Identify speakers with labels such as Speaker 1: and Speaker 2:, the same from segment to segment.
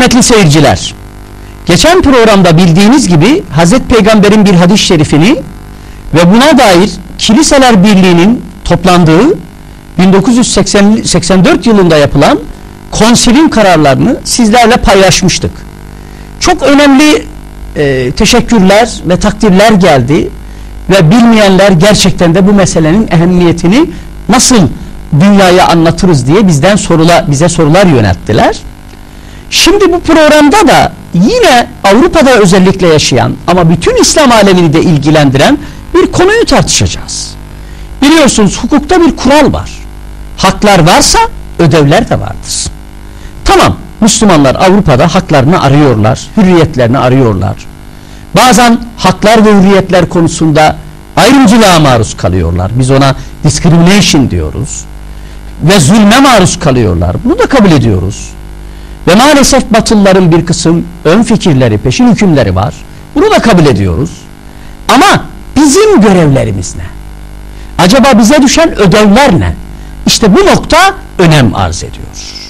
Speaker 1: kıymetli seyirciler, geçen programda bildiğiniz gibi Hazreti Peygamber'in bir hadis-i şerifini ve buna dair Kiliseler Birliği'nin toplandığı 1984 yılında yapılan konsilin kararlarını sizlerle paylaşmıştık. Çok önemli teşekkürler ve takdirler geldi ve bilmeyenler gerçekten de bu meselenin ehemmiyetini nasıl dünyaya anlatırız diye bize sorular yönelttiler. Şimdi bu programda da yine Avrupa'da özellikle yaşayan ama bütün İslam alemini de ilgilendiren bir konuyu tartışacağız. Biliyorsunuz hukukta bir kural var. Haklar varsa ödevler de vardır. Tamam, Müslümanlar Avrupa'da haklarını arıyorlar, hürriyetlerini arıyorlar. Bazen haklar ve hürriyetler konusunda ayrımcılığa maruz kalıyorlar. Biz ona discrimination diyoruz. Ve zulme maruz kalıyorlar. Bunu da kabul ediyoruz. Ve maalesef Batılıların bir kısım ön fikirleri, peşin hükümleri var. Bunu da kabul ediyoruz. Ama bizim görevlerimiz ne? Acaba bize düşen ödevler ne? İşte bu nokta önem arz ediyor.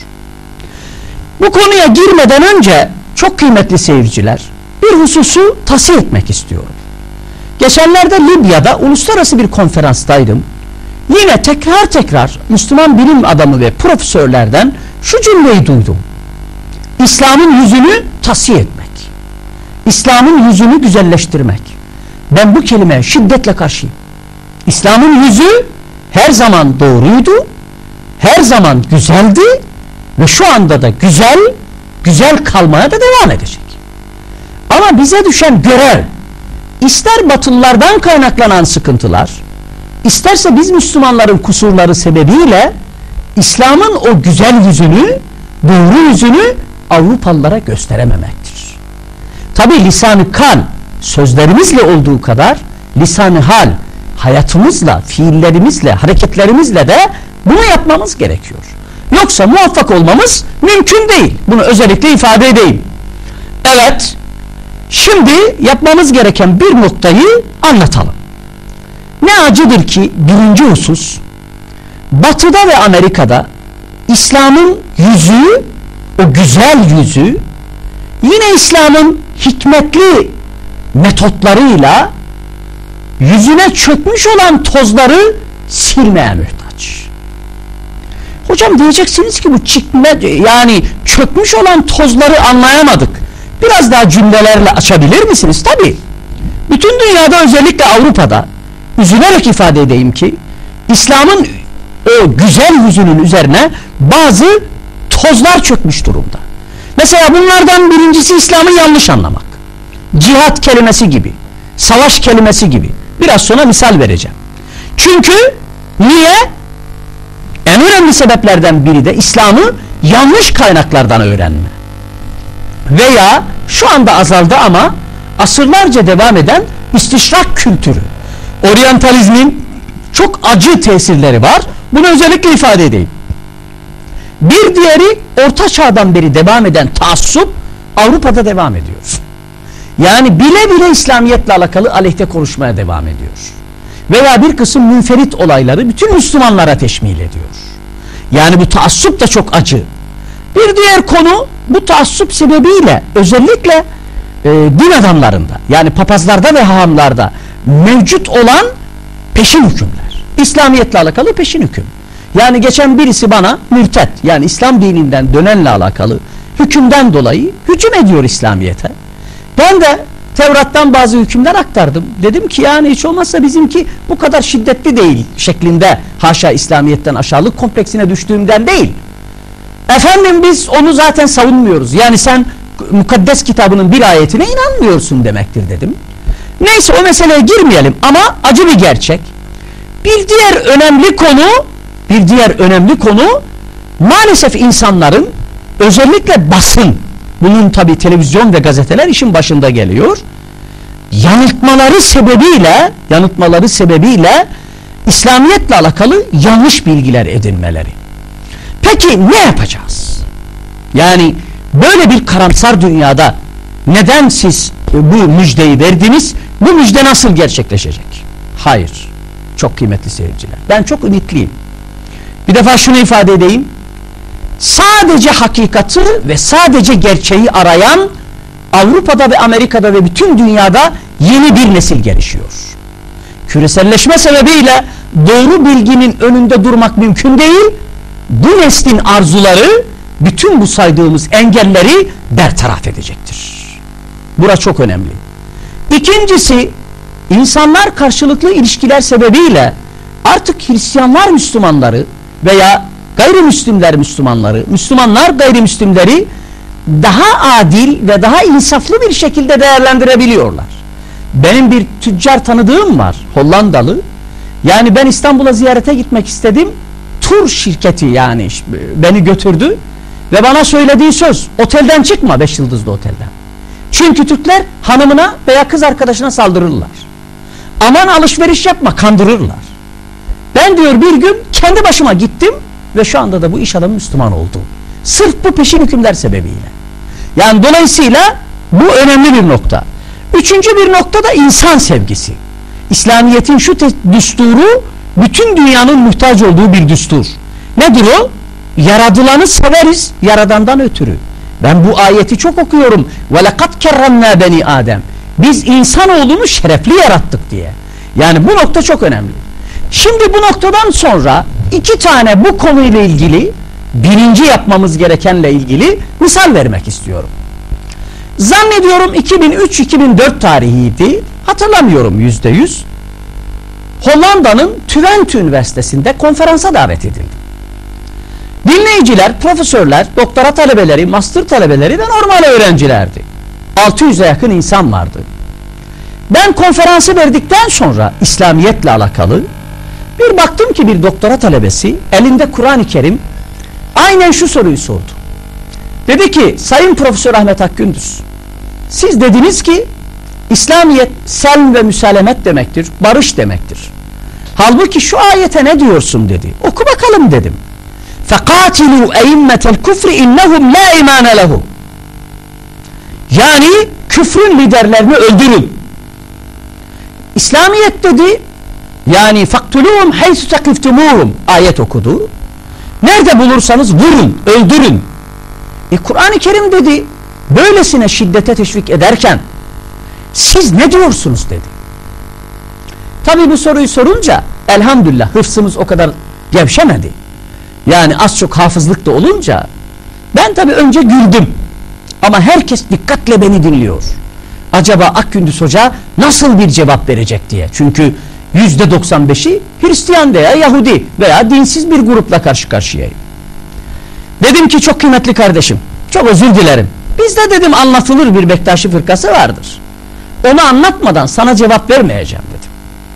Speaker 1: Bu konuya girmeden önce çok kıymetli seyirciler, bir hususu tahsih etmek istiyorum. Geçenlerde Libya'da uluslararası bir konferanstaydım. Yine tekrar Müslüman bilim adamı ve profesörlerden şu cümleyi duydum. İslam'ın yüzünü tahsih etmek. İslam'ın yüzünü güzelleştirmek. Ben bu kelimeye şiddetle karşıyım. İslam'ın yüzü her zaman doğruydu, her zaman güzeldi ve şu anda da güzel kalmaya da devam edecek. Ama bize düşen görev, ister Batılılardan kaynaklanan sıkıntılar, isterse biz Müslümanların kusurları sebebiyle İslam'ın o güzel yüzünü, doğru yüzünü Avrupalılara gösterememektir. Tabi lisan-ı kal sözlerimizle olduğu kadar lisan-ı hal hayatımızla, fiillerimizle, hareketlerimizle de bunu yapmamız gerekiyor. Yoksa muvaffak olmamız mümkün değil. Bunu özellikle ifade edeyim. Evet, şimdi yapmamız gereken bir noktayı anlatalım. Ne acıdır ki birinci husus, Batı'da ve Amerika'da İslam'ın yüzü, o güzel yüzü, yine İslam'ın hikmetli metotlarıyla yüzüne çökmüş olan tozları silmeye muhtaç. Hocam diyeceksiniz ki bu yani çökmüş olan tozları anlayamadık. Biraz daha cümlelerle açabilir misiniz? Tabii. Bütün dünyada, özellikle Avrupa'da, üzülerek ifade edeyim ki İslam'ın o güzel yüzünün üzerine bazı tozlar çökmüş durumda. Mesela bunlardan birincisi İslam'ı yanlış anlamak. Cihat kelimesi gibi, savaş kelimesi gibi. Biraz sonra misal vereceğim. Çünkü niye? En önemli sebeplerden biri de İslam'ı yanlış kaynaklardan öğrenme. Veya şu anda azaldı ama asırlarca devam eden istişrak kültürü. Oryantalizmin çok acı tesirleri var. Bunu özellikle ifade edeyim. Bir diğeri Orta Çağ'dan beri devam eden taassup Avrupa'da devam ediyor. Yani bile bile İslamiyetle alakalı aleyhte konuşmaya devam ediyor. Veya bir kısım münferit olayları bütün Müslümanlara teşmil ediyor. Yani bu taassup da çok acı. Bir diğer konu, bu taassup sebebiyle özellikle din adamlarında, yani papazlarda ve hahamlarda mevcut olan peşin hükümler. İslamiyetle alakalı peşin hüküm. Yani geçen birisi bana mürtet, yani İslam dininden dönenle alakalı hükümden dolayı hücum ediyor İslamiyet'e. Ben de Tevrat'tan bazı hükümler aktardım. Dedim ki yani hiç olmazsa bizimki bu kadar şiddetli değil şeklinde, haşa İslamiyet'ten aşağılık kompleksine düştüğümden değil. Efendim biz onu zaten savunmuyoruz. Yani sen mukaddes kitabının bir ayetine inanmıyorsun demektir dedim. Neyse, o meseleye girmeyelim ama acı bir gerçek. Bir diğer önemli konu maalesef insanların, özellikle basın, bunun tabi televizyon ve gazeteler işin başında geliyor, yanıltmaları sebebiyle İslamiyetle alakalı yanlış bilgiler edinmeleri. Peki ne yapacağız? Yani böyle bir karamsar dünyada neden siz bu müjdeyi verdiniz? Bu müjde nasıl gerçekleşecek? Hayır. Çok kıymetli seyirciler, ben çok ümitliyim. Bir defa şunu ifade edeyim. sadece hakikati ve sadece gerçeği arayan Avrupa'da ve Amerika'da ve bütün dünyada yeni bir nesil gelişiyor. Küreselleşme sebebiyle doğru bilginin önünde durmak mümkün değil. Bu neslin arzuları bütün bu saydığımız engelleri bertaraf edecektir. Burası çok önemli. İkincisi, insanlar karşılıklı ilişkiler sebebiyle artık Hristiyanlar Müslümanları veya gayrimüslimler Müslümanları, Müslümanlar gayrimüslimleri daha adil ve daha insaflı bir şekilde değerlendirebiliyorlar. Benim bir tüccar tanıdığım var, Hollandalı. Yani ben İstanbul'a ziyarete gitmek istedim. Tur şirketi yani beni götürdü ve bana söylediği söz, otelden çıkma, 5 yıldızlı otelden. Çünkü Türkler hanımına veya kız arkadaşına saldırırlar. Aman alışveriş yapma, kandırırlar. Ben diyor bir gün kendi başıma gittim ve şu anda da bu iş adamı Müslüman oldu. Sırf bu peşin hükümler sebebiyle. Yani dolayısıyla bu önemli bir nokta. Üçüncü bir nokta da insan sevgisi. İslamiyet'in şu düsturu bütün dünyanın muhtaç olduğu bir düstur. Nedir o? Yaradılanı severiz yaradandan ötürü. Ben bu ayeti çok okuyorum. وَلَقَدْ كَرَّمْنَا بَنِي Adem. Biz insanoğlunu şerefli yarattık diye. Yani bu nokta çok önemli. Şimdi bu noktadan sonra iki tane bu konuyla ilgili birinci yapmamız gerekenle ilgili misal vermek istiyorum. Zannediyorum 2003-2004 tarihiydi. Hatırlamıyorum %100. Hollanda'nın Twente Üniversitesi'nde konferansa davet edildi. Dinleyiciler, profesörler, doktora talebeleri, master talebeleri ve normal öğrencilerdi. 600'e yakın insan vardı. Ben konferansı verdikten sonra İslamiyetle alakalı bir baktım ki bir doktora talebesi elinde Kur'an-ı Kerim aynen şu soruyu sordu. Dedi ki, Sayın Profesör Ahmet Akgündüz, siz dediniz ki İslamiyet selm ve müsalemet demektir, barış demektir. Halbuki şu ayete ne diyorsun dedi. Oku bakalım dedim. فَقَاتِلُوا اَيِمَّةَ الْكُفْرِ اِنَّهُمْ لَا اِمَانَ لَهُمْ. Yani küfrün liderlerini öldürün. İslamiyet dedi, yani فَقْتُلُوهُمْ حَيْسُ تَقِفْتُمُوهُمْ ayet okudu. Nerede bulursanız vurun, öldürün. Kur'an-ı Kerim dedi, böylesine şiddete teşvik ederken siz ne diyorsunuz dedi. Tabi bu soruyu sorunca elhamdülillah hıfzımız o kadar gevşemedi. Yani az çok hafızlık da olunca ben tabi önce güldüm. Ama herkes dikkatle beni dinliyor. Acaba Akgündüz Hoca nasıl bir cevap verecek diye. Çünkü %95'i Hristiyan veya Yahudi veya dinsiz bir grupla karşı karşıyayım. Dedim ki çok kıymetli kardeşim, çok özür dilerim. Bizde dedim anlatılır bir Bektaşi fırkası vardır. Onu anlatmadan sana cevap vermeyeceğim dedim.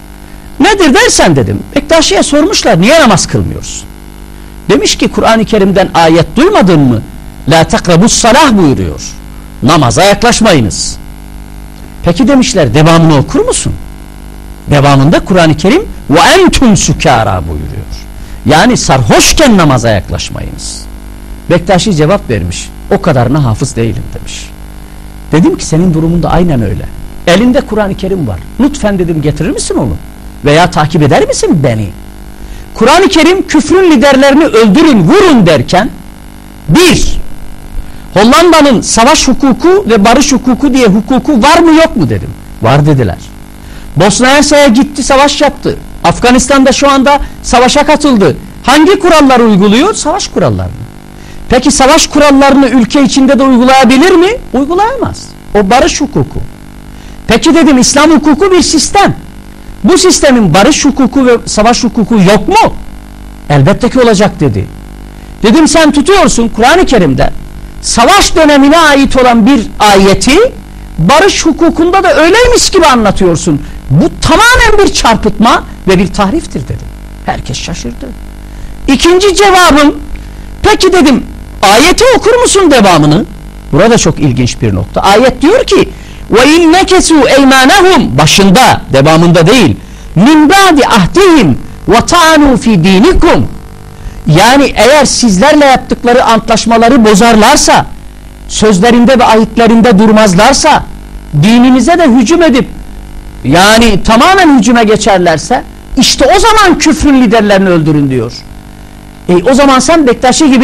Speaker 1: Nedir dersen dedim, Bektaşi'ye sormuşlar niye namaz kılmıyorsun? Demiş ki Kur'an-ı Kerim'den ayet duymadın mı? La takrabus salah buyuruyor. Namaza yaklaşmayınız. Peki demişler devamını okur musun? Devamında Kur'an-ı Kerim ve entum sukara buyuruyor. Yani sarhoşken namaza yaklaşmayınız. Bektaşi cevap vermiş. O kadarına hafız değilim demiş. Dedim ki senin durumunda aynen öyle. Elinde Kur'an-ı Kerim var. Lütfen dedim getirir misin onu? Veya takip eder misin beni? Kur'an-ı Kerim küfrün liderlerini öldürün, vurun derken bir, Hollanda'nın savaş hukuku ve barış hukuku diye hukuku var mı yok mu dedim. Var dediler. Bosna Hersek'e gitti, savaş yaptı. Afganistan'da şu anda savaşa katıldı. Hangi kuralları uyguluyor? Savaş kurallarını. Peki savaş kurallarını ülke içinde de uygulayabilir mi? Uygulayamaz. O barış hukuku. Peki dedim İslam hukuku bir sistem. Bu sistemin barış hukuku ve savaş hukuku yok mu? Elbette ki olacak dedi. Dedim sen tutuyorsun Kur'an-ı Kerim'de savaş dönemine ait olan bir ayeti barış hukukunda da öyleymiş gibi anlatıyorsun. Bu tamamen bir çarpıtma ve bir tahriftir dedim. Herkes şaşırdı. İkinci cevabım, peki dedim ayeti okur musun devamını? Burada çok ilginç bir nokta. Ayet diyor ki وَاِنْ نَكَسُوا اَيْمَانَهُمْ başında, devamında değil. مِنْ بَعْدِ اَهْدِهِمْ وَطَعَنُوا فِي دِينِكُمْ yani eğer sizlerle yaptıkları antlaşmaları bozarlarsa, sözlerinde ve ayetlerinde durmazlarsa, dininize de hücum edip yani tamamen hücuma geçerlerse işte o zaman küfrün liderlerini öldürün diyor. O zaman sen Bektaşi gibi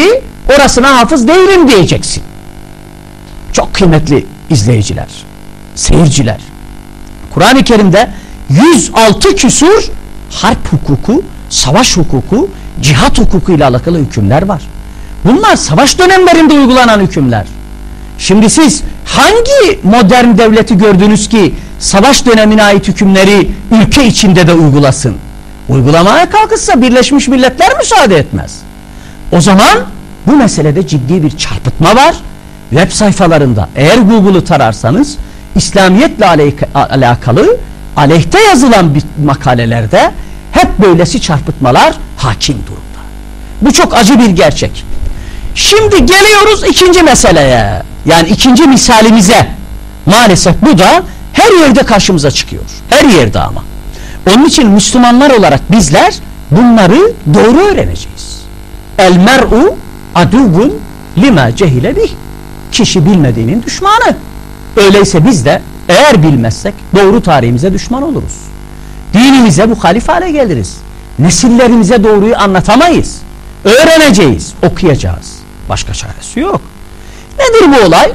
Speaker 1: orasına hafız değilim diyeceksin. Çok kıymetli izleyiciler, seyirciler. Kur'an-ı Kerim'de 106 küsur harp hukuku, savaş hukuku, cihat hukuku ile alakalı hükümler var. Bunlar savaş dönemlerinde uygulanan hükümler. Şimdi siz hangi modern devleti gördünüz ki savaş dönemine ait hükümleri ülke içinde de uygulasın? Uygulamaya kalkışsa Birleşmiş Milletler müsaade etmez. O zaman bu meselede ciddi bir çarpıtma var. Web sayfalarında eğer Google'u tararsanız İslamiyetle alakalı aleyhte yazılan makalelerde hep böylesi çarpıtmalar hakim durumda. Bu çok acı bir gerçek. Şimdi geliyoruz ikinci meseleye. Yani ikinci misalimize. Maalesef bu da her yerde karşımıza çıkıyor. Her yerde ama. Onun için Müslümanlar olarak bizler bunları doğru öğreneceğiz. El mer'u aduvun lima cehile bih. Kişi bilmediğinin düşmanı. Öyleyse biz de eğer bilmezsek doğru tarihimize düşman oluruz. Dinimize muhalif hale geliriz. Nesillerimize doğruyu anlatamayız. Öğreneceğiz, okuyacağız. Başka çaresi yok. Nedir bu olay?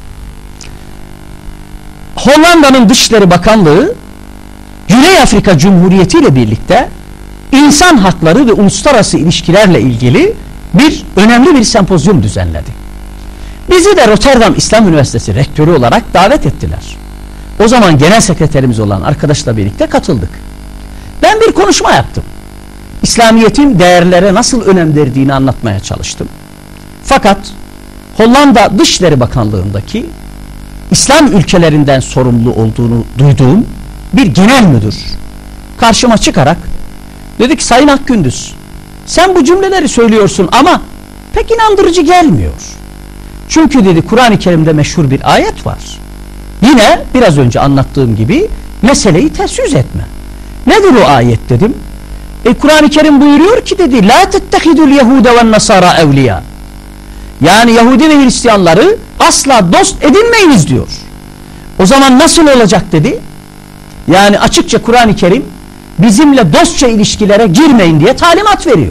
Speaker 1: Hollanda'nın Dışişleri Bakanlığı Güney Afrika Cumhuriyeti ile birlikte insan hakları ve uluslararası ilişkilerle ilgili önemli bir sempozyum düzenledi. Bizi de Rotterdam İslam Üniversitesi rektörü olarak davet ettiler. O zaman genel sekreterimiz olan arkadaşla birlikte katıldık. Ben bir konuşma yaptım. İslamiyet'in değerlere nasıl önem verdiğini anlatmaya çalıştım. Fakat Hollanda Dışişleri Bakanlığı'ndaki İslam ülkelerinden sorumlu olduğunu duyduğum bir genel müdür karşıma çıkarak dedi ki Sayın Akgündüz, sen bu cümleleri söylüyorsun ama pek inandırıcı gelmiyor. Çünkü dedi Kur'an-ı Kerim'de meşhur bir ayet var. Yine biraz önce anlattığım gibi meseleyi ters yüz etme. Nedir o ayet dedim. Kur'an-ı Kerim buyuruyor ki dedi la tettehidul yehude ve nasara evliya. Yani Yahudi ve Hristiyanları asla dost edinmeyiniz diyor. O zaman nasıl olacak dedi. Yani açıkça Kur'an-ı Kerim bizimle dostça ilişkilere girmeyin diye talimat veriyor.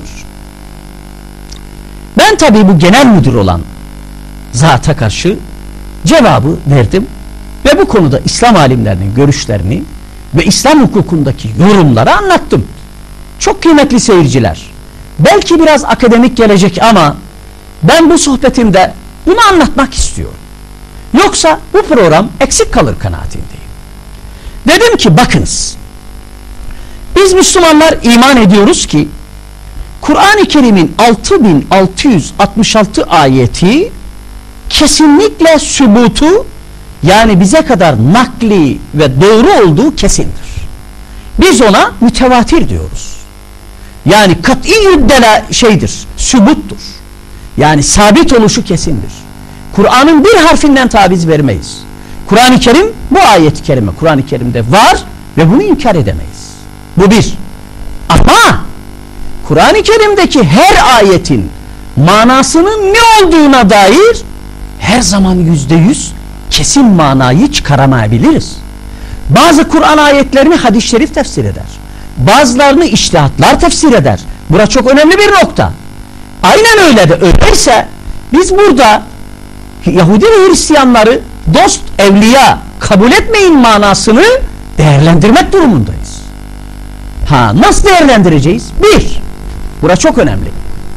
Speaker 1: Ben tabii bu genel müdür olan zata karşı cevabı verdim ve bu konuda İslam alimlerinin görüşlerini ve İslam hukukundaki yorumları anlattım. Çok kıymetli seyirciler, belki biraz akademik gelecek ama ben bu sohbetimde bunu anlatmak istiyorum. Yoksa bu program eksik kalır kanaatindeyim. Dedim ki bakınız, biz Müslümanlar iman ediyoruz ki Kur'an-ı Kerim'in 6666 ayeti kesinlikle sübutu, yani bize kadar nakli ve doğru olduğu kesindir. Biz ona mütevatir diyoruz. Yani kat'i sübuttur. Yani sabit oluşu kesindir. Kur'an'ın bir harfinden taviz vermeyiz. Kur'an-ı Kerim, bu ayet-i kerime Kur'an-ı Kerim'de var ve bunu inkar edemeyiz. Bu bir. Ama Kur'an-ı Kerim'deki her ayetin manasının ne olduğuna dair her zaman %100 kesin manayı çıkaramayabiliriz. Bazı Kur'an ayetlerini hadis-i şerif tefsir eder. Bazılarını içtihatlar tefsir eder. Burası çok önemli bir nokta. Aynen öyle de öyleyse biz burada Yahudi ve Hristiyanları dost, evliya kabul etmeyin manasını değerlendirmek durumundayız. Nasıl değerlendireceğiz? Burası çok önemli.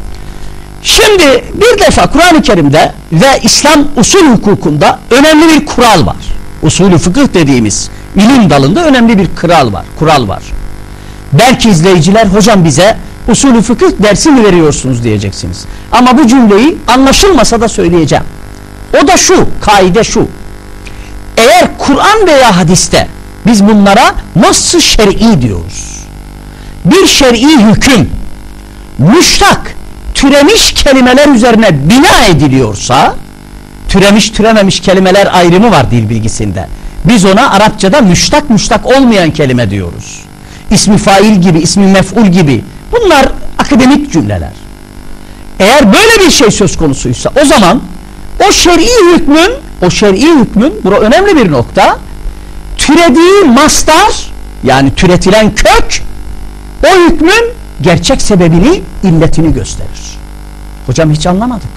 Speaker 1: Şimdi bir defa Kur'an-ı Kerim'de ve İslam usul hukukunda önemli bir kural var. Usulü fıkıh dediğimiz ilim dalında önemli bir kural var. Belki izleyiciler hocam bize usulü fıkıh dersi mi veriyorsunuz diyeceksiniz. Ama bu cümleyi anlaşılmasa da söyleyeceğim. O da şu, kaide şu. Eğer Kur'an veya hadiste biz bunlara nas-ı şer'i diyoruz. Bir şer'i hüküm müştak, türemiş kelimeler üzerine bina ediliyorsa, türemiş türememiş kelimeler ayrımı var dil bilgisinde. Biz ona Arapçada müştak olmayan kelime diyoruz. İsmi fail gibi, ismi mef'ul gibi. Bunlar akademik cümleler. Eğer böyle bir şey söz konusuysa o zaman o şer'i hükmün, bura önemli bir nokta, türediği mastar, yani türetilen kök, o hükmün gerçek sebebini, illetini gösterir. Hocam hiç anlamadık.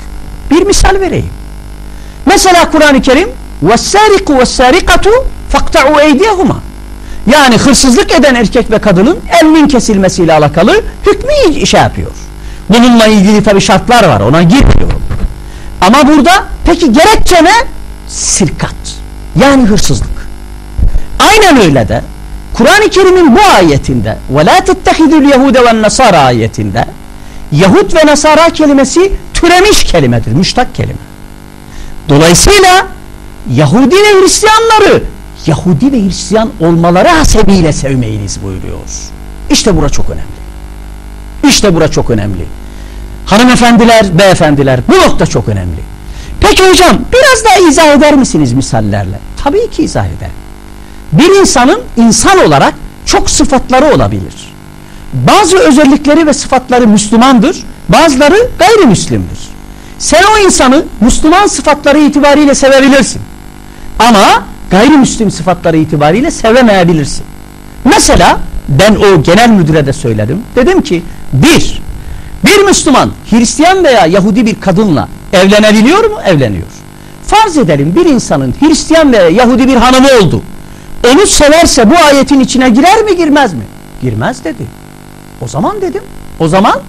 Speaker 1: Bir misal vereyim. Mesela Kur'an-ı Kerim وَالسَّارِقُ وَالسَّارِقَةُ فَاقْتَعُوا اَيْدِيَهُمَا yani hırsızlık eden erkek ve kadının elinin kesilmesiyle alakalı hükmü şey yapıyor. Bununla ilgili tabi şartlar var, ona girmiyorum. Ama burada peki gerekçe ne? Sirkat. Yani hırsızlık. Aynen öyle de Kur'an-ı Kerim'in bu ayetinde وَلَا تَتَّخِذُوا الْيَهُودَ وَالنَّصَارَ ayetinde Yahud ve Nasara kelimesi türemiş kelimedir, müştak kelime. Dolayısıyla Yahudi ve Hristiyanları Yahudi ve Hristiyan olmaları hasebiyle sevmeyiniz buyuruyor. İşte bura çok önemli. İşte bura çok önemli. Hanımefendiler, beyefendiler, bu nokta çok önemli. Peki hocam biraz daha izah eder misiniz misallerle? Tabii ki izah eder. Bir insanın insan olarak çok sıfatları olabilir. Bazı özellikleri ve sıfatları Müslümandır, bazıları gayrimüslimdir. Sen o insanı Müslüman sıfatları itibariyle sevebilirsin. Ama gayrimüslim sıfatları itibariyle sevemeyebilirsin. Mesela ben o genel müdüre de söyledim. Dedim ki bir Müslüman Hristiyan veya Yahudi bir kadınla evlenebiliyor mu? Evleniyor. Farz edelim bir insanın Hristiyan veya Yahudi bir hanımı oldu. Onu severse bu ayetin içine girer mi girmez mi? Girmez dedi. O zaman dedim. O zaman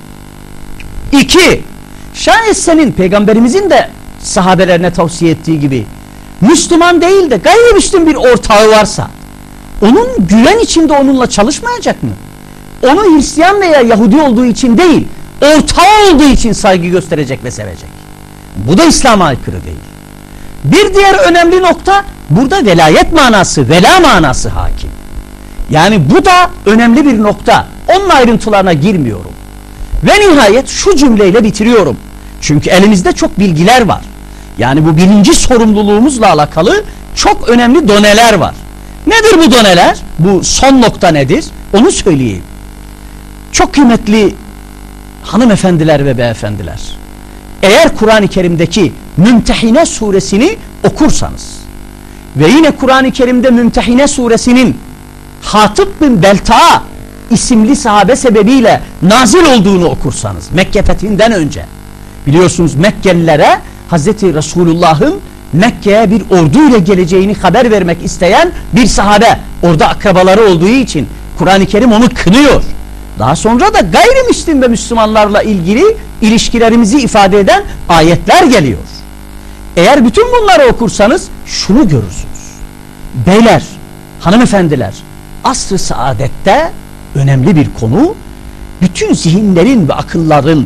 Speaker 1: 2. Şayet senin peygamberimizin de sahabelerine tavsiye ettiği gibi Müslüman değil de gayrimüslim bir ortağı varsa onun güven içinde onunla çalışmayacak mı? Onu Hristiyan veya Yahudi olduğu için değil, ortağı olduğu için saygı gösterecek ve sevecek. Bu da İslam'a aykırı değil. Bir diğer önemli nokta burada velayet manası, vela manası hakim. Yani bu da önemli bir nokta. Onun ayrıntılarına girmiyorum. Ve nihayet şu cümleyle bitiriyorum. Çünkü elimizde çok bilgiler var. Yani bu birinci sorumluluğumuzla alakalı çok önemli doneler var. Nedir bu doneler? Bu son nokta nedir? Onu söyleyeyim. Çok kıymetli hanımefendiler ve beyefendiler, eğer Kur'an-ı Kerim'deki Mümtehine suresini okursanız ve yine Kur'an-ı Kerim'de Mümtehine suresinin Hatib bin Belta'a isimli sahabe sebebiyle nazil olduğunu okursanız Mekke fethinden önce, biliyorsunuz Mekkelilere Hazreti Resulullah'ın Mekke'ye bir orduyla geleceğini haber vermek isteyen bir sahabe, orada akrabaları olduğu için Kur'an-ı Kerim onu kınıyor. Daha sonra da gayrimüslim ve Müslümanlarla ilgili ilişkilerimizi ifade eden ayetler geliyor. Eğer bütün bunları okursanız şunu görürsünüz. Beyler, hanımefendiler, asr-ı saadette önemli bir konu, bütün zihinlerin ve akılların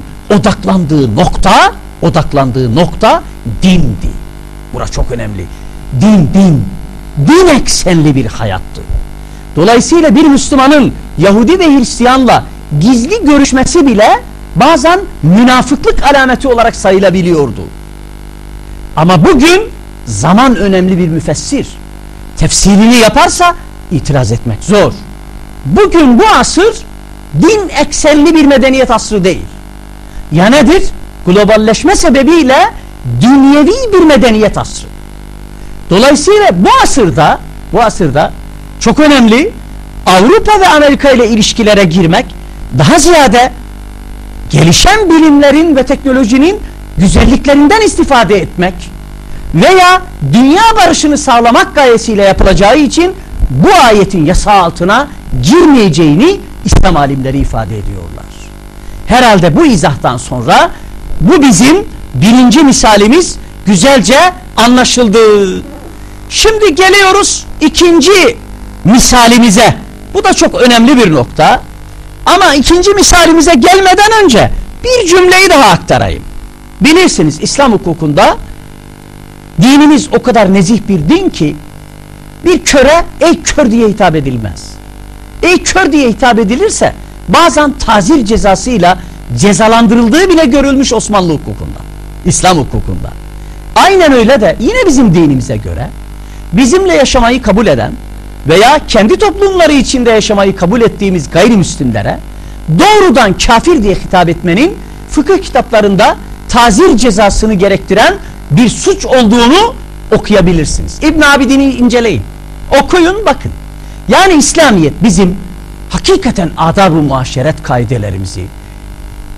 Speaker 1: odaklandığı nokta dindi. Burası çok önemli. Din eksenli bir hayattı. Dolayısıyla bir Müslümanın Yahudi ve Hristiyanla gizli görüşmesi bile bazen münafıklık alameti olarak sayılabiliyordu. Ama bugün zaman önemli bir müfessir. Tefsirini yaparsa itiraz etmek zor. Bugün bu asır din eksenli bir medeniyet asrı değil. Ya nedir? Globalleşme sebebiyle dünyevi bir medeniyet asrı. Dolayısıyla bu asırda çok önemli Avrupa ve Amerika ile ilişkilere girmek, daha ziyade gelişen bilimlerin ve teknolojinin güzelliklerinden istifade etmek veya dünya barışını sağlamak gayesiyle yapılacağı için bu ayetin yasağı altına girmeyeceğini İslam alimleri ifade ediyorlar. Herhalde bu izahtan sonra bu bizim birinci misalimiz güzelce anlaşıldı. Şimdi geliyoruz ikinci misalimize. Bu da çok önemli bir nokta. Ama ikinci misalimize gelmeden önce bir cümleyi daha aktarayım. Bilirsiniz İslam hukukunda dinimiz o kadar nezih bir din ki bir köre ey kör diye hitap edilmez. Ey kör diye hitap edilirse bazen tazir cezasıyla cezalandırıldığı bile görülmüş Osmanlı hukukunda, İslam hukukunda. Aynen öyle de yine bizim dinimize göre bizimle yaşamayı kabul eden veya kendi toplumları içinde yaşamayı kabul ettiğimiz gayrimüslimlere doğrudan kafir diye hitap etmenin fıkıh kitaplarında tazir cezasını gerektiren bir suç olduğunu okuyabilirsiniz. İbn Abidin'i inceleyin. Okuyun bakın. Yani İslamiyet bizim hakikaten adab-ı muaşeret kaidelerimizi,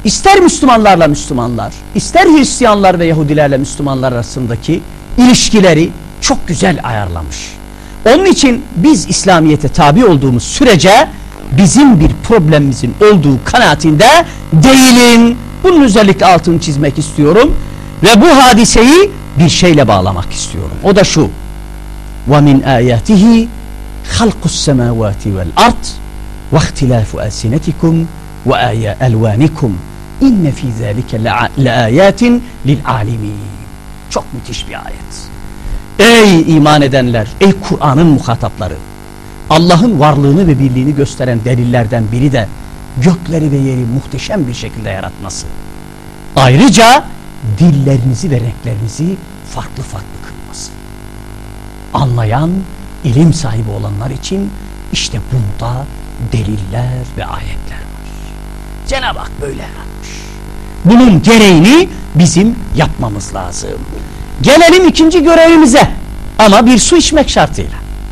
Speaker 1: ister Müslümanlarla Müslümanlar, ister Hristiyanlar ve Yahudilerle Müslümanlar arasındaki ilişkileri çok güzel ayarlamış. Onun için biz İslamiyet'e tabi olduğumuz sürece bizim bir problemimizin olduğu kanaatinde değilim. Bunun özellikle altını çizmek istiyorum ve bu hadiseyi bir şeyle bağlamak istiyorum. O da şu: وَمِنْ آيَاتِهِ خَلْقُ السَّمَاوَاتِ وَالْأَرْضِ وَاخْتِلَافُ أَلْسِنَتِكُمْ وَأَلْوَانِكُمْ اِنَّ فِي ذَٰلِكَ لَآيَاتٍ لِلْعَالِمِينَ. Çok müthiş bir ayet. Ey iman edenler, ey Kur'an'ın muhatapları, Allah'ın varlığını ve birliğini gösteren delillerden biri de gökleri ve yeri muhteşem bir şekilde yaratması. Ayrıca dillerinizi ve renklerinizi farklı farklı kılması. Anlayan, ilim sahibi olanlar için işte bunda deliller ve ayetler var. Cenab-ı Hak böyle yaratmış. Bunun gereğini bizim yapmamız lazım. Gelelim ikinci görevimize, ama bir su içmek şartıyla.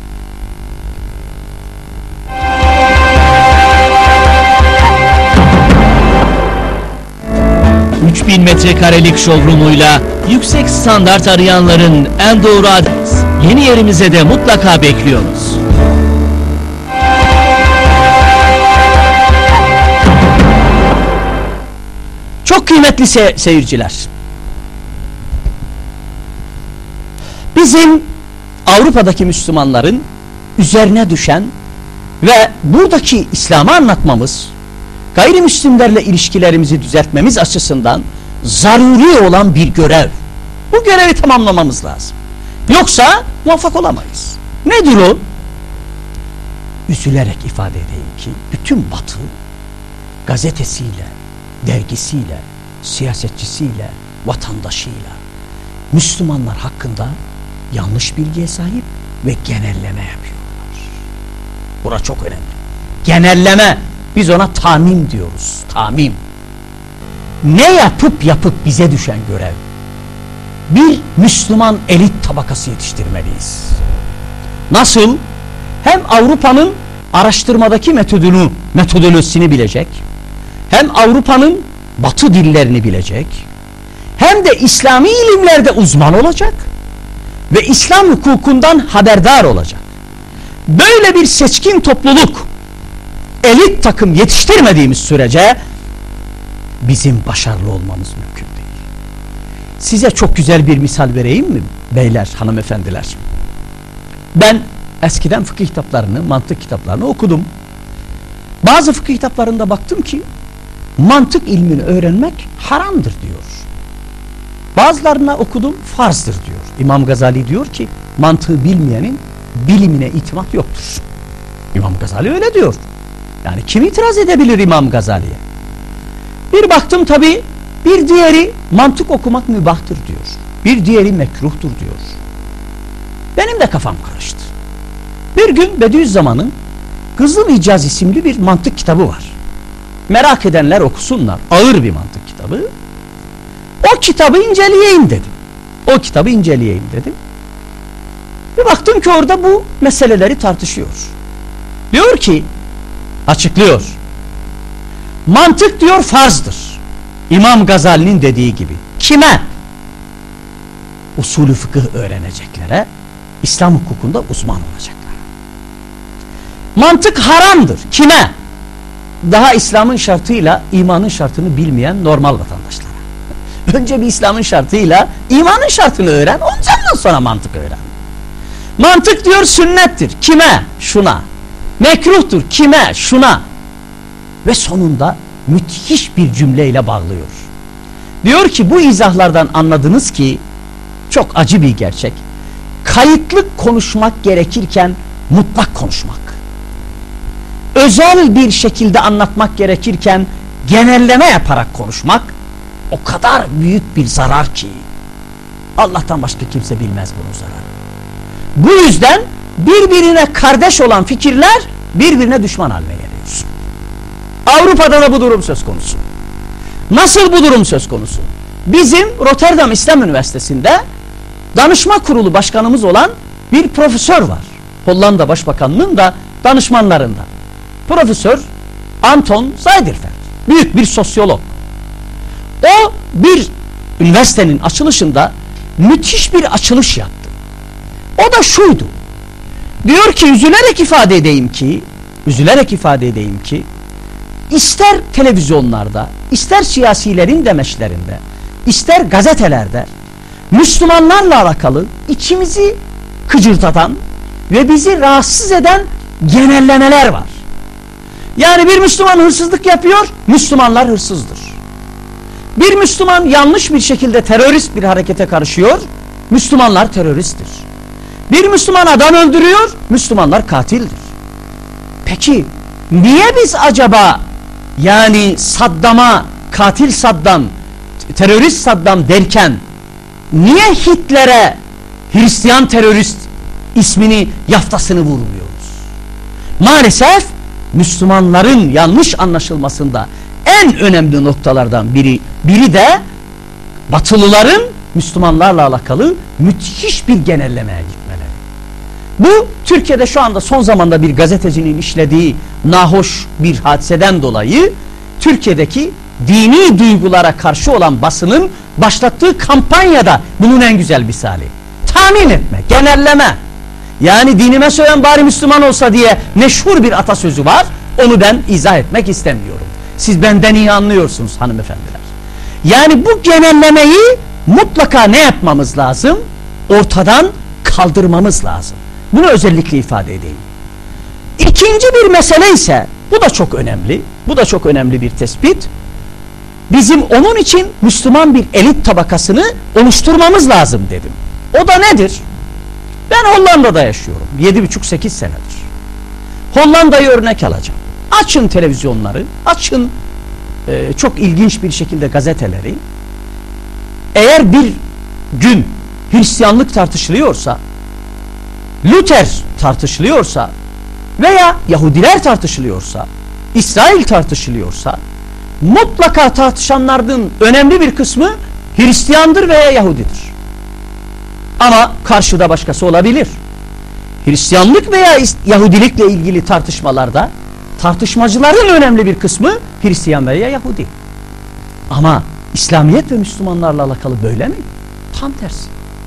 Speaker 2: 3000 metrekarelik showroomuyla yüksek standart arayanların en doğru adres. Yeni yerimize de mutlaka bekliyoruz.
Speaker 1: Çok kıymetli seyirciler, bizim Avrupa'daki Müslümanların üzerine düşen ve buradaki İslam'ı anlatmamız, gayrimüslimlerle ilişkilerimizi düzeltmemiz açısından zaruri olan bir görev. Bu görevi tamamlamamız lazım. Yoksa muvaffak olamayız. Nedir o? Üzülerek ifade edeyim ki bütün Batı gazetesiyle, dergisiyle, siyasetçisiyle, vatandaşıyla Müslümanlar hakkında yanlış bilgiye sahip ve genelleme yapıyorlar. Bura çok önemli. Genelleme. Biz ona tamim diyoruz. Tamim. Ne yapıp bize düşen görev? Bir Müslüman elit tabakası yetiştirmeliyiz. Nasıl? Hem Avrupa'nın araştırmadaki metodolojisini bilecek, hem Avrupa'nın Batı dillerini bilecek, hem de İslami ilimlerde uzman olacak ve İslam hukukundan haberdar olacak. Böyle bir seçkin topluluk, elit takım yetiştirmediğimiz sürece bizim başarılı olmamız mümkün değil. Size çok güzel bir misal vereyim mi beyler, hanımefendiler? Ben eskiden fıkıh kitaplarını, mantık kitaplarını okudum. Bazı fıkıh kitaplarında baktım ki mantık ilmini öğrenmek haramdır diyor. Bazılarına okudum, farzdır diyor. İmam Gazali diyor ki mantığı bilmeyenin bilimine itimat yoktur. İmam Gazali öyle diyor. Yani kim itiraz edebilir İmam Gazali'ye? Bir baktım tabi, bir diğeri mantık okumak mübahtır diyor. Bir diğeri mekruhtur diyor. Benim de kafam karıştı. Bir gün Bediüzzaman'ın Kızıl-İcaz isimli bir mantık kitabı var. Merak edenler okusunlar. Ağır bir mantık kitabı. O kitabı inceleyeyim dedim. Bir baktım ki orada bu meseleleri tartışıyor. Diyor ki, açıklıyor. Mantık diyor farzdır. İmam Gazali'nin dediği gibi. Kime? Usulü fıkıh öğreneceklere, İslam hukukunda uzman olacaklara. Mantık haramdır. Kime? Daha İslam'ın şartıyla imanın şartını bilmeyen normal vatandaşlara. Önce bir İslam'ın şartıyla imanın şartını öğren, ondan sonra mantık öğren. Mantık diyor sünnettir. Kime? Şuna. Mekruhtur. Kime? Şuna. Ve sonunda müthiş bir cümleyle bağlıyor. Diyor ki bu izahlardan anladınız ki çok acı bir gerçek. Kayıtlı konuşmak gerekirken mutlak konuşmak. Özel bir şekilde anlatmak gerekirken genelleme yaparak konuşmak o kadar büyük bir zarar ki Allah'tan başka kimse bilmez bunun zararını. Bu yüzden birbirine kardeş olan fikirler birbirine düşman haline geliyor. Avrupa'da da bu durum söz konusu. Nasıl bu durum söz konusu? Bizim Rotterdam İslam Üniversitesi'nde danışma kurulu başkanımız olan bir profesör var. Hollanda Başbakanlığı'nın da danışmanlarından. Profesör Anton Zijderveld. Büyük bir sosyolog. O bir üniversitenin açılışında müthiş bir açılış yaptı. O da şuydu. Diyor ki üzülerek ifade edeyim ki ister televizyonlarda, ister siyasilerin demeçlerinde, ister gazetelerde Müslümanlarla alakalı içimizi kıcırtatan ve bizi rahatsız eden genellemeler var. Yani bir Müslüman hırsızlık yapıyor, Müslümanlar hırsızdır. Bir Müslüman yanlış bir şekilde terörist bir harekete karışıyor, Müslümanlar teröristtir. Bir Müslüman adam öldürüyor, Müslümanlar katildir. Peki niye biz acaba yani Saddam'a katil Saddam, terörist Saddam derken niye Hitler'e Hristiyan terörist ismini, yaftasını vurmuyoruz? Maalesef Müslümanların yanlış anlaşılmasında en önemli noktalardan biri de Batılıların Müslümanlarla alakalı müthiş bir genellemeye gitmeleri. Bu Türkiye'de şu anda son zamanda bir gazetecinin işlediği nahoş bir hadiseden dolayı Türkiye'deki dini duygulara karşı olan basının başlattığı kampanyada bunun en güzel misali. Tahmin etme, genelleme. Yani dinime söyleyen bari Müslüman olsa diye meşhur bir atasözü var. Onu ben izah etmek istemiyorum. Siz benden iyi anlıyorsunuz hanımefendiler. Yani bu genellemeyi mutlaka ne yapmamız lazım? Ortadan kaldırmamız lazım. Bunu özellikle ifade edeyim. İkinci bir mesele ise, bu da çok önemli. Bu da çok önemli bir tespit. Bizim onun için Müslüman bir elit tabakasını oluşturmamız lazım dedim. O da nedir? Ben Hollanda'da yaşıyorum. 7,5-8 senedir. Hollanda'yı örnek alacağım. Açın televizyonları, açın çok ilginç bir şekilde gazeteleri. Eğer bir gün Hristiyanlık tartışılıyorsa, Luther tartışılıyorsa veya Yahudiler tartışılıyorsa, İsrail tartışılıyorsa, mutlaka tartışanların önemli bir kısmı Hristiyandır veya Yahudidir. Ama karşıda başkası olabilir. Hristiyanlık veya Yahudilikle ilgili tartışmalarda tartışmacıların önemli bir kısmı Hristiyan veya Yahudi. Ama İslamiyet ve Müslümanlarla alakalı böyle mi? Tam tersi.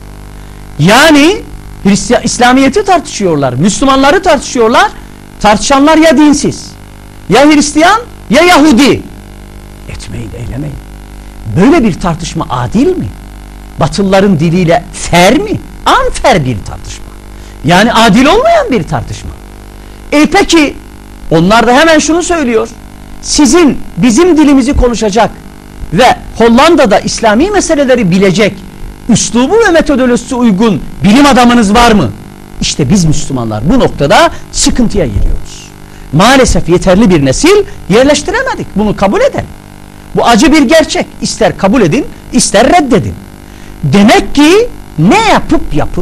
Speaker 1: Yani İslamiyet'i tartışıyorlar, Müslümanları tartışıyorlar. Tartışanlar ya dinsiz, ya Hristiyan, ya Yahudi. Etmeyin, eylemeyin. Böyle bir tartışma adil mi? Batılıların diliyle fair mi? Unfair bir tartışma. Yani adil olmayan bir tartışma. Peki onlar da hemen şunu söylüyor. Sizin bizim dilimizi konuşacak ve Hollanda'da İslami meseleleri bilecek üslubu ve metodolojisi uygun bilim adamınız var mı? İşte biz Müslümanlar bu noktada sıkıntıya giriyoruz. Maalesef yeterli bir nesil yerleştiremedik. Bunu kabul edelim. Bu acı bir gerçek. İster kabul edin, ister reddedin. Demek ki ne yapıp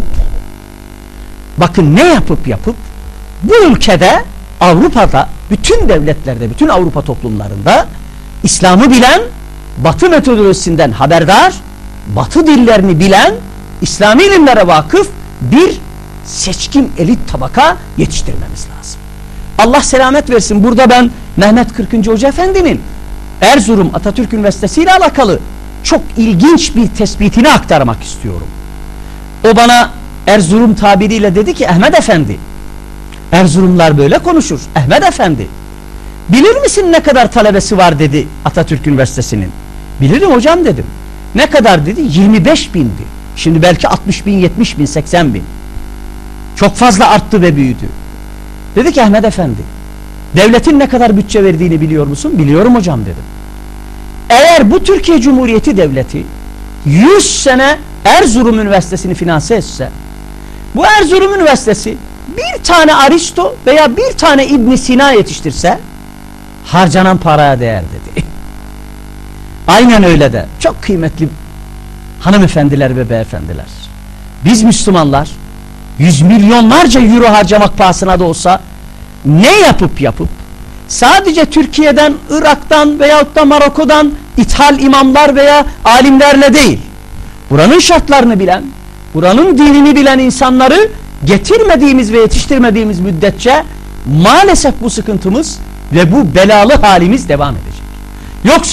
Speaker 1: bakın ne yapıp bu ülkede, Avrupa'da, bütün devletlerde, bütün Avrupa toplumlarında İslam'ı bilen, Batı metodolojisinden haberdar, Batı dillerini bilen, İslami ilimlere vakıf bir seçkin elit tabaka yetiştirmemiz lazım. Allah selamet versin. Burada ben Mehmet 40. Hoca Efendi'nin Erzurum Atatürk Üniversitesi ile alakalı çok ilginç bir tespitini aktarmak istiyorum. O bana Erzurum tabiriyle dedi ki, Ahmet Efendi, Erzurumlar böyle konuşur. Ahmet Efendi, bilir misin ne kadar talebesi var dedi Atatürk Üniversitesi'nin. Bilirim hocam dedim. Ne kadar dedi? 25 bindi. Şimdi belki 60 bin, 70 bin, 80 bin. Çok fazla arttı ve büyüdü. Dedi ki Ahmet Efendi, devletin ne kadar bütçe verdiğini biliyor musun? Biliyorum hocam dedim. Eğer bu Türkiye Cumhuriyeti Devleti 100 sene Erzurum Üniversitesi'ni finanse etse, bu Erzurum Üniversitesi bir tane Aristo veya bir tane İbn Sina yetiştirse harcanan paraya değer dedi. Aynen öyle de çok kıymetli hanımefendiler ve beyefendiler. Biz Müslümanlar yüz milyonlarca euro harcamak pahasına da olsa ne yapıp sadece Türkiye'den, Irak'tan veyahut da Maroko'dan ithal imamlar veya alimlerle değil, buranın şartlarını bilen, buranın dinini bilen insanları getirmediğimiz ve yetiştirmediğimiz müddetçe maalesef bu sıkıntımız ve bu belalı halimiz devam edecek. Yoksa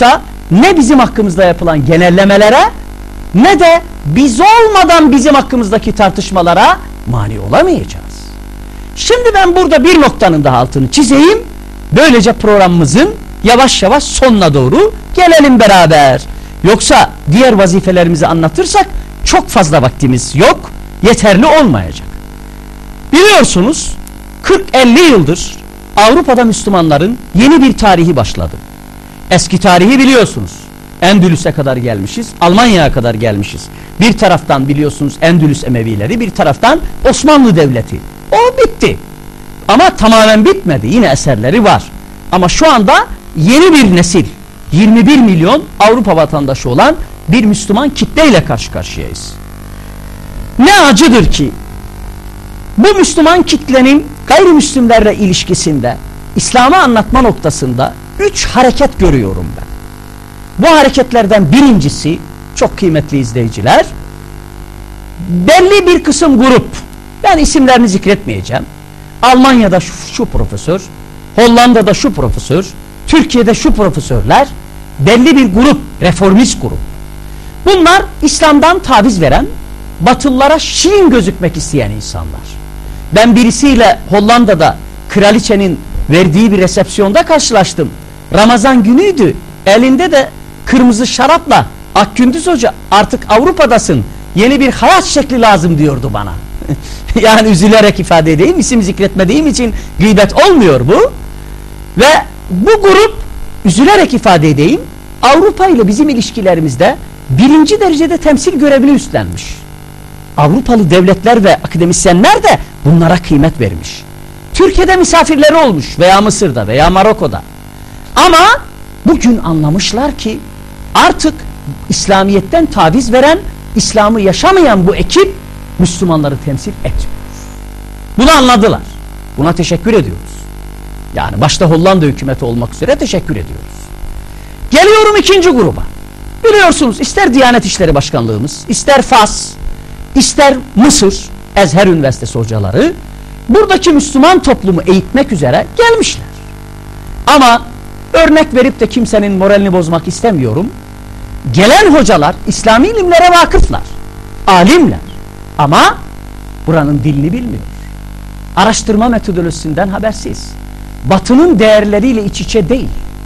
Speaker 1: ne bizim hakkımızda yapılan genellemelere ne de biz olmadan bizim hakkımızdaki tartışmalara mani olamayacağız. Şimdi ben burada bir noktanın daha altını çizeyim. Böylece programımızın yavaş yavaş sonuna doğru gelelim beraber. Yoksa diğer vazifelerimizi anlatırsak çok fazla vaktimiz yok, yeterli olmayacak. Biliyorsunuz 40-50 yıldır Avrupa'da Müslümanların yeni bir tarihi başladı. Eski tarihi biliyorsunuz. Endülüs'e kadar gelmişiz, Almanya'ya kadar gelmişiz. Bir taraftan biliyorsunuz Endülüs Emevileri, bir taraftan Osmanlı Devleti. O bitti. Ama tamamen bitmedi. Yine eserleri var. Ama şu anda yeni bir nesil, 21 milyon Avrupa vatandaşı olan bir Müslüman kitleyle karşı karşıyayız. Ne acıdır ki bu Müslüman kitlenin gayrimüslimlerle ilişkisinde, İslam'ı anlatma noktasında 3 hareket görüyorum ben. Bu hareketlerden birincisi, çok kıymetli izleyiciler, belli bir kısım grup, ben isimlerini zikretmeyeceğim, Almanya'da şu profesör, Hollanda'da şu profesör, Türkiye'de şu profesörler, belli bir grup, reformist grup. Bunlar İslam'dan taviz veren, Batılılara şirin gözükmek isteyen insanlar. Ben birisiyle Hollanda'da kraliçenin verdiği bir resepsiyonda karşılaştım. Ramazan günüydü. Elinde de kırmızı şarapla Akgündüz Hoca artık Avrupa'dasın. Yeni bir hayat şekli lazım diyordu bana. Yani üzülerek ifade edeyim. İsim zikretmediğim için gıybet olmuyor bu. Ve bu grup üzülerek ifade edeyim. Avrupa ile bizim ilişkilerimizde birinci derecede temsil görevini üstlenmiş. Avrupalı devletler ve akademisyenler de bunlara kıymet vermiş. Türkiye'de misafirleri olmuş veya Mısır'da veya Maroko'da. Ama bugün anlamışlar ki artık İslamiyet'ten taviz veren, İslam'ı yaşamayan bu ekip Müslümanları temsil etmiyor. Bunu anladılar. Buna teşekkür ediyoruz. Yani başta Hollanda hükümeti olmak üzere teşekkür ediyoruz. Geliyorum ikinci gruba. Biliyorsunuz ister Diyanet İşleri Başkanlığımız, ister Fas, ister Mısır, Ezher Üniversitesi hocaları buradaki Müslüman toplumu eğitmek üzere gelmişler. Ama örnek verip de kimsenin moralini bozmak istemiyorum. Gelen hocalar İslami ilimlere vakıflar, alimler ama buranın dilini bilmiyor. Araştırma metodolojisinden habersiz. Batının değerleriyle iç içe değil.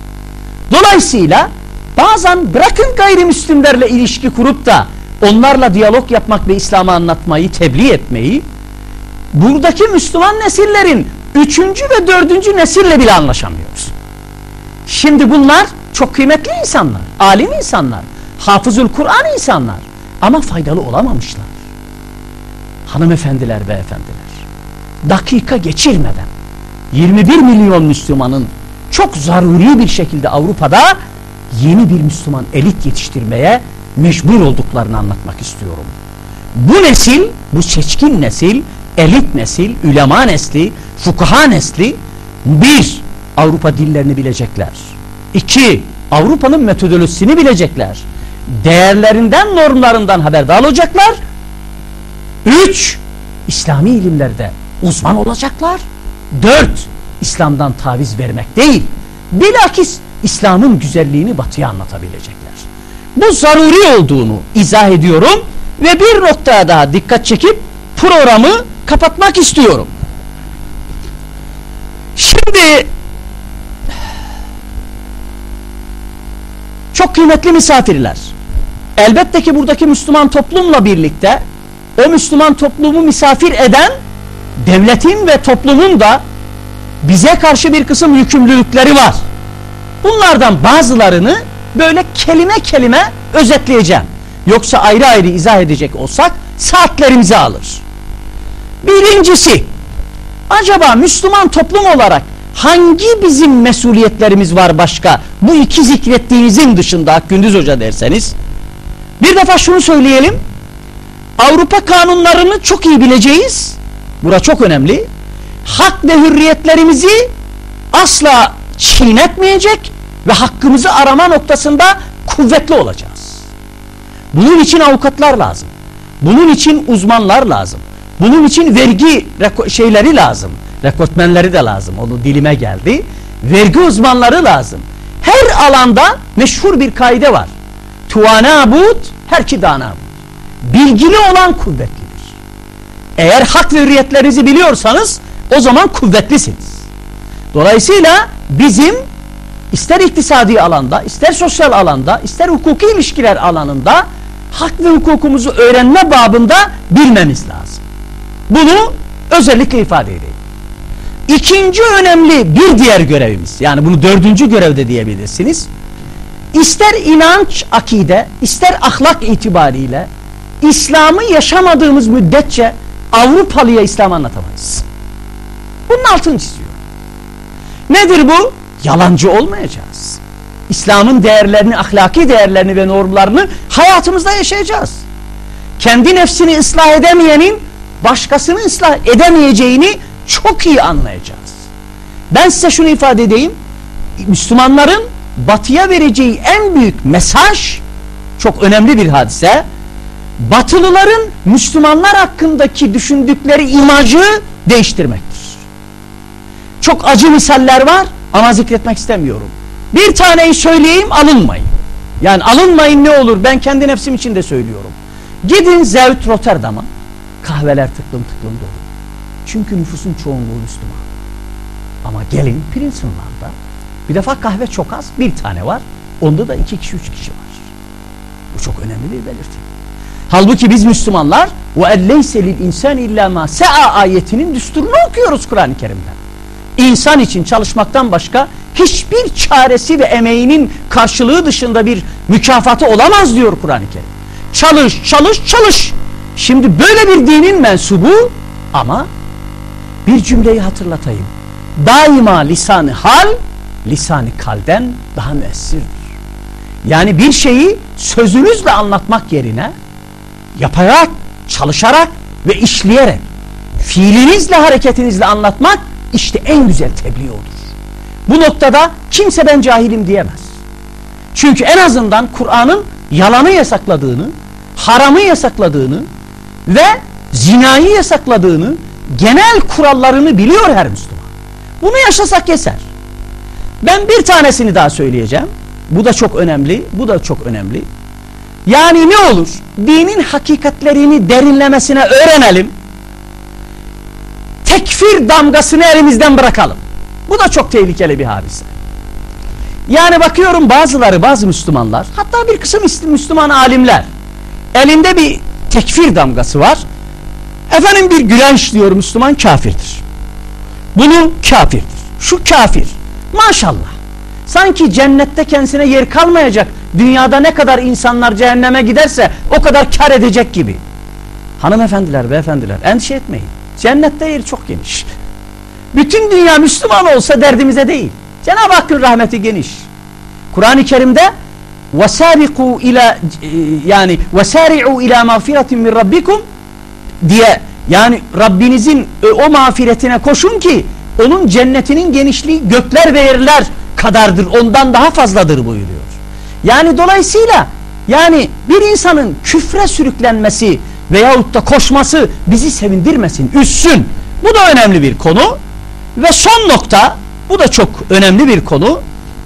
Speaker 1: Dolayısıyla bazen bırakın gayrimüslimlerle ilişki kurup da onlarla diyalog yapmak ve İslam'ı anlatmayı, tebliğ etmeyi, buradaki Müslüman nesillerin 3. ve 4. nesille bile anlaşamıyoruz. Şimdi bunlar çok kıymetli insanlar, alim insanlar, hafızul Kur'an insanlar ama faydalı olamamışlar. Hanımefendiler, beyefendiler, dakika geçirmeden 21 milyon Müslümanın çok zaruri bir şekilde Avrupa'da yeni bir Müslüman elit yetiştirmeye mecbur olduklarını anlatmak istiyorum. Bu nesil, bu seçkin nesil, elit nesil, ulema nesli, fukaha nesli, 1. Avrupa dillerini bilecekler. 2. Avrupa'nın metodolojisini bilecekler. Değerlerinden, normlarından haberdar olacaklar. 3. İslami ilimlerde uzman olacaklar. 4. İslam'dan taviz vermek değil, bilakis İslam'ın güzelliğini batıya anlatabilecekler. Bu zaruri olduğunu izah ediyorum ve bir noktaya daha dikkat çekip programı kapatmak istiyorum. Şimdi çok kıymetli misafirler, elbette ki buradaki Müslüman toplumla birlikte o Müslüman toplumu misafir eden devletin ve toplumun da bize karşı bir kısım yükümlülükleri var. Bunlardan bazılarını böyle kelime kelime özetleyeceğim. Yoksa ayrı ayrı izah edecek olsak saatlerimizi alır. Birincisi, acaba Müslüman toplum olarak hangi bizim mesuliyetlerimiz var başka? Bu iki zikrettiğinizin dışında Akgündüz Hoca derseniz. Bir defa şunu söyleyelim. Avrupa kanunlarını çok iyi bileceğiz. Bura çok önemli. Hak ve hürriyetlerimizi asla çiğnetmeyecek ve hakkımızı arama noktasında kuvvetli olacağız. Bunun için avukatlar lazım. Bunun için uzmanlar lazım. Bunun için vergi şeyleri lazım. Rekortmenleri de lazım. Onu dilime geldi. Vergi uzmanları lazım. Her her alanda meşhur bir kaide var. Tuvanabut her ki danabut. Bilgili olan kuvvetlidir. Eğer hak ve hürriyetlerinizi biliyorsanız o zaman kuvvetlisiniz. Dolayısıyla bizim ister iktisadi alanda, ister sosyal alanda, ister hukuki ilişkiler alanında hak ve hukukumuzu öğrenme babında bilmemiz lazım. Bunu özellikle ifade edeyim. İkinci önemli bir diğer görevimiz, yani bunu dördüncü görevde diyebilirsiniz. İster inanç, akide, ister ahlak itibariyle İslam'ı yaşamadığımız müddetçe Avrupalı'ya İslam anlatamayız. Bunun altını çiziyorum. Nedir bu? Yalancı olmayacağız. İslam'ın değerlerini, ahlaki değerlerini ve normlarını hayatımızda yaşayacağız. Kendi nefsini ıslah edemeyenin başkasını ıslah edemeyeceğini çok iyi anlayacağız. Ben size şunu ifade edeyim. Müslümanların batıya vereceği en büyük mesaj, çok önemli bir hadise, Batılıların Müslümanlar hakkındaki düşündükleri imajı değiştirmektir. Çok acı misaller var ama zikretmek istemiyorum. Bir taneyi söyleyeyim, alınmayın. Yani alınmayın ne olur, ben kendi nefsim için de söylüyorum. Gidin Zevt Rotterdam'a, kahveler tıklım tıklım dolu. Çünkü nüfusun çoğunluğu Müslüman. Ama gelin Princeton'larda bir defa kahve çok az, bir tane var. Onda da 2 kişi 3 kişi var. Bu çok önemli bir belirti. Halbuki biz Müslümanlar وَاَلَّيْسَ لِلْاِنْسَانِ اِلَّا مَا سَعَى ayetinin düsturunu okuyoruz Kur'an-ı Kerim'den. İnsan için çalışmaktan başka hiçbir çaresi ve emeğinin karşılığı dışında bir mükafatı olamaz diyor Kur'an-ı Kerim. Çalış, çalış, çalış. Şimdi böyle bir dinin mensubu ama bir cümleyi hatırlatayım. Daima lisan-ı hal, lisan-ı kalden daha müessirdir. Yani bir şeyi sözünüzle anlatmak yerine yaparak, çalışarak ve işleyerek, fiilinizle, hareketinizle anlatmak işte en güzel tebliğ olur. Bu noktada kimse ben cahilim diyemez. Çünkü en azından Kur'an'ın yalanı yasakladığını, haramı yasakladığını ve zinayı yasakladığını, genel kurallarını biliyor her Müslüman. Bunu yaşasak yeter. Ben bir tanesini daha söyleyeceğim. Bu da çok önemli, bu da çok önemli. Yani ne olur? Dinin hakikatlerini derinlemesine öğrenelim. Tekfir damgasını elimizden bırakalım. Bu da çok tehlikeli bir hadise. Yani bakıyorum bazı Müslümanlar, hatta bir kısım Müslüman alimler, elinde bir tekfir damgası var. Efendim bir Gülenç diyor Müslüman kafirdir. Bunu kafirdir. Şu kafir. Maşallah. Sanki cennette kendisine yer kalmayacak. Dünyada ne kadar insanlar cehenneme giderse o kadar kar edecek gibi. Hanımefendiler, beyefendiler endişe etmeyin. Cennette yer çok geniş. Bütün dünya Müslüman olsa derdimize değil. Cenab-ı Hakk'ın rahmeti geniş. Kur'an-ı Kerim'de وَسَارِقُوا ila yani وَسَارِعُوا ila مَغْفِرَةٍ min rabbikum diye, yani Rabbinizin o mağfiretine koşun ki onun cennetinin genişliği gökler ve yerler kadardır, ondan daha fazladır buyuruyor. Yani dolayısıyla yani bir insanın küfre sürüklenmesi veyahut da koşması bizi sevindirmesin, üssün. Bu da önemli bir konu. Ve son nokta, bu da çok önemli bir konu.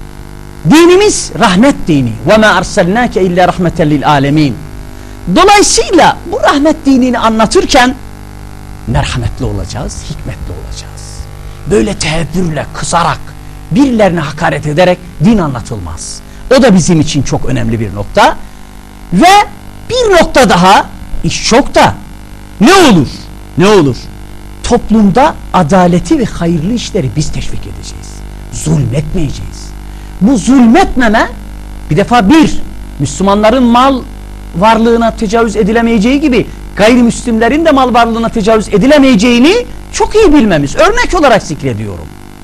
Speaker 1: Dinimiz rahmet dini. وَمَا أَرْسَلْنَاكَ اِلَّا رَحْمَةً لِلْعَالَمِينَ. Dolayısıyla bu rahmet dinini anlatırken merhametli olacağız, hikmetli olacağız. Böyle tehebbürle, kızarak, birilerine hakaret ederek din anlatılmaz. O da bizim için çok önemli bir nokta. Ve bir nokta daha, iş çok da ne olur? Ne olur? Toplumda adaleti ve hayırlı işleri biz teşvik edeceğiz. Zulmetmeyeceğiz. Bu zulmetmeme bir defa Müslümanların mal varlığına tecavüz edilemeyeceği gibi gayrimüslimlerin de mal varlığına tecavüz edilemeyeceğini çok iyi bilmemiz. Örnek olarak zikrediyorum.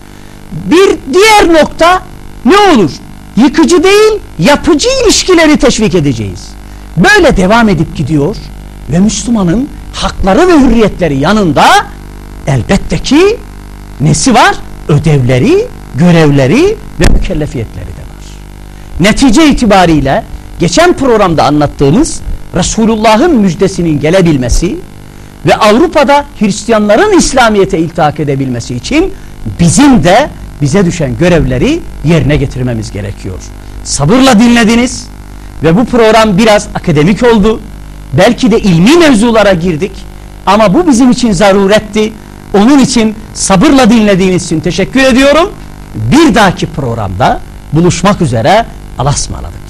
Speaker 1: Bir diğer nokta ne olur? Yıkıcı değil, yapıcı ilişkileri teşvik edeceğiz. Böyle devam edip gidiyor ve Müslümanın hakları ve hürriyetleri yanında elbette ki nesi var? Ödevleri, görevleri ve mükellefiyetleri de var. Netice itibariyle geçen programda anlattığımız Resulullah'ın müjdesinin gelebilmesi ve Avrupa'da Hristiyanların İslamiyet'e iltihak edebilmesi için bizim de bize düşen görevleri yerine getirmemiz gerekiyor. Sabırla dinlediniz ve bu program biraz akademik oldu. Belki de ilmi mevzulara girdik ama bu bizim için zaruretti. Onun için sabırla dinlediğiniz için teşekkür ediyorum. Bir dahaki programda buluşmak üzere. Allah'a ısmarladık.